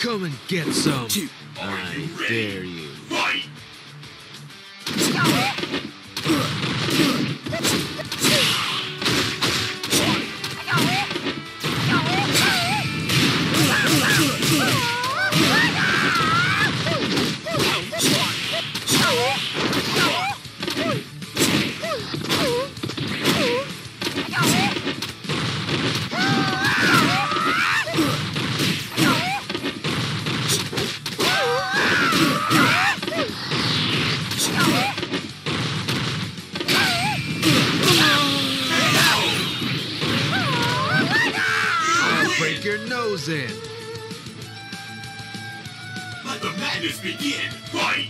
Come and get some. I dare you. Fight! Break your nose in. Let the madness begin! Fight!